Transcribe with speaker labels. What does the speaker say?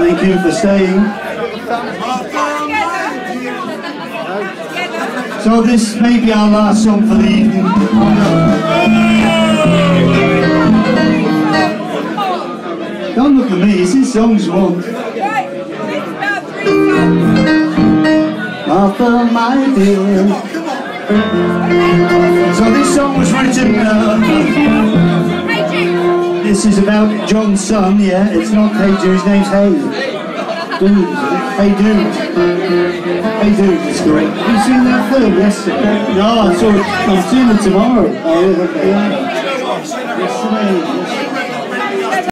Speaker 1: Thank you for staying. So this may be our last song for the evening. Don't look at me, it's his songs you want. Martha, my dear. So this song was written, this is about John's son, yeah, it's not Hey Jude, his name's Hey. Dude, Hey Dude. Hey Dude, it's correct. Have you seen that film yesterday? No, I'm seeing it tomorrow. Oh, okay. Yesterday.